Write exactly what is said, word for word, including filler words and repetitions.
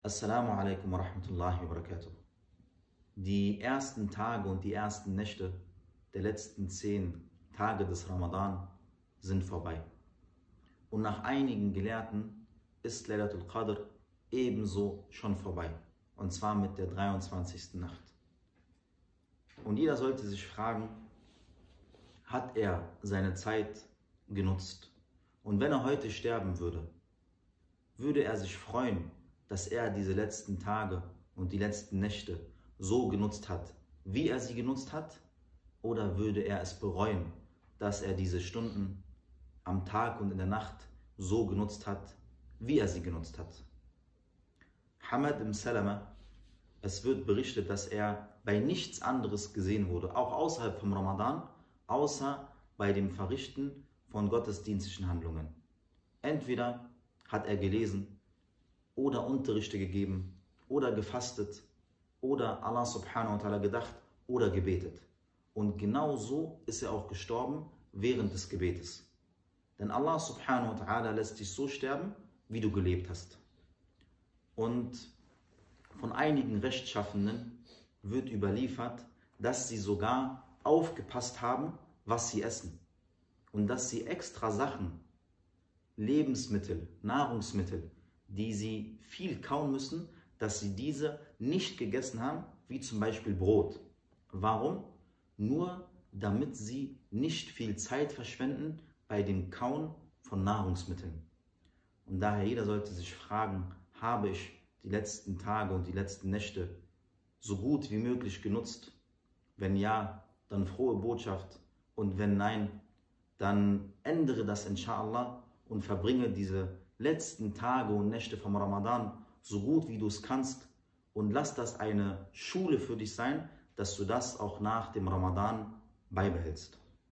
Assalamu alaikum wa rahmatullahi wa barakatuh. Die ersten Tage und die ersten Nächte der letzten zehn Tage des Ramadan sind vorbei. Und nach einigen Gelehrten ist Laylatul Qadr ebenso schon vorbei. Und zwar mit der dreiundzwanzigsten Nacht. Und jeder sollte sich fragen, hat er seine Zeit genutzt? Und wenn er heute sterben würde, würde er sich freuen, dass er diese letzten Tage und die letzten Nächte so genutzt hat, wie er sie genutzt hat? Oder würde er es bereuen, dass er diese Stunden am Tag und in der Nacht so genutzt hat, wie er sie genutzt hat? Hamad ibn Salama, es wird berichtet, dass er bei nichts anderes gesehen wurde, auch außerhalb vom Ramadan, außer bei dem Verrichten von gottesdienstlichen Handlungen. Entweder hat er gelesen, oder Unterrichte gegeben, oder gefastet, oder Allah subhanahu wa ta'ala gedacht, oder gebetet. Und genau so ist er auch gestorben während des Gebetes. Denn Allah subhanahu wa ta'ala lässt dich so sterben, wie du gelebt hast. Und von einigen Rechtschaffenen wird überliefert, dass sie sogar aufgepasst haben, was sie essen. Und dass sie extra Sachen, Lebensmittel, Nahrungsmittel, die sie viel kauen müssen, dass sie diese nicht gegessen haben, wie zum Beispiel Brot. Warum? Nur damit sie nicht viel Zeit verschwenden bei dem Kauen von Nahrungsmitteln. Und daher jeder sollte sich fragen, habe ich die letzten Tage und die letzten Nächte so gut wie möglich genutzt? Wenn ja, dann frohe Botschaft, und wenn nein, dann ändere das inshallah und verbringe diese letzten Tage und Nächte vom Ramadan so gut wie du es kannst und lass das eine Schule für dich sein, dass du das auch nach dem Ramadan beibehältst.